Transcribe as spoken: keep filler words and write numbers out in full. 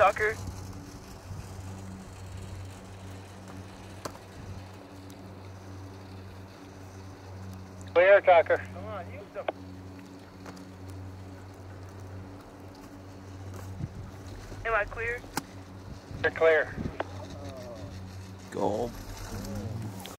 Tucker. Clear, Tucker. Come on, use them. Am I clear? You're clear. Go home.